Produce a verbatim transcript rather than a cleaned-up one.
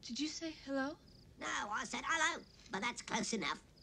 Did you say hello? No, I said hello, but that's close enough.